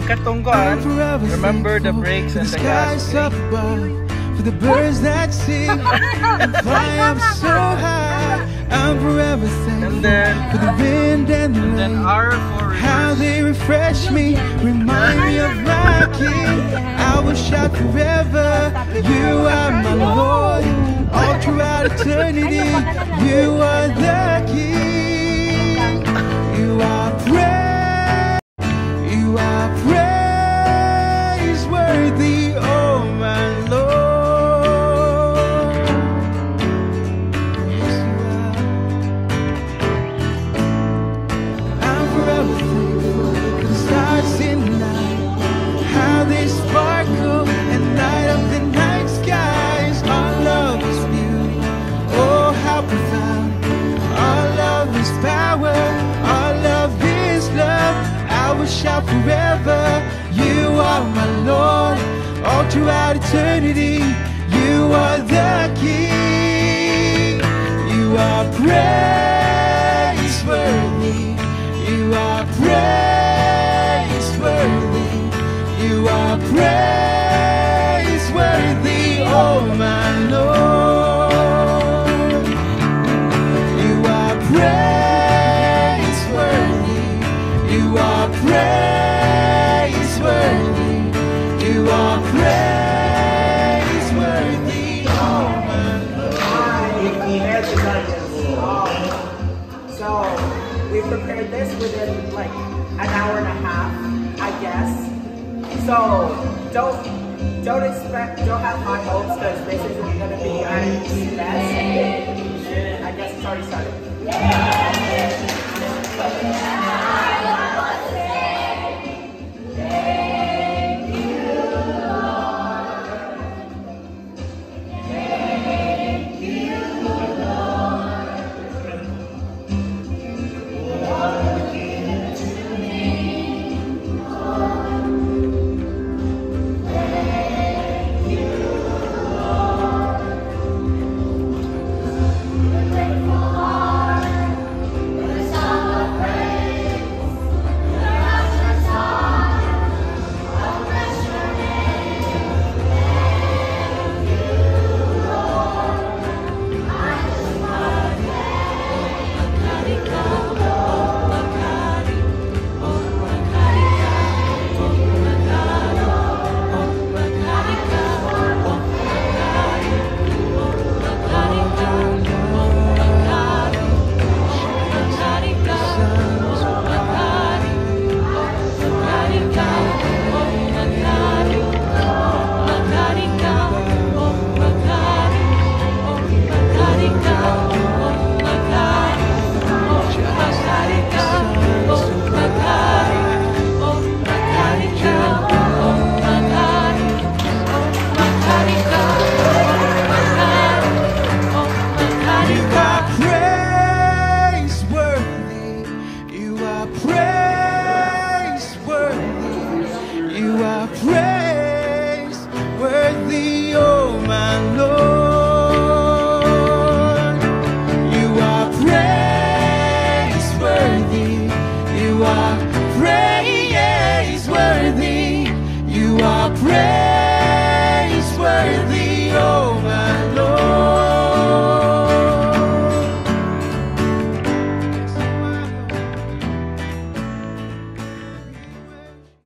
katungkuan, remember the brakes and the gas. For the birds that sing and fly up so high, I'm forever thankful for the wind and the rain. How they refresh me, remind me of my King. I will shout forever, you are my Lord. All throughout eternity, you are the King. You are praise, you are praiseworthy, oh my Lord. Shout forever, you are my Lord. All throughout eternity, you are the King. You are praiseworthy, you are praiseworthy, you are praiseworthy, oh my Lord. You are praiseworthy, you are praiseworthy, you are praiseworthy, oh my Lord. So we prepared this within like an hour and a half, I guess. So don't have high hopes because this isn't gonna be our best. I guess it's already started. You are praiseworthy, you are praiseworthy.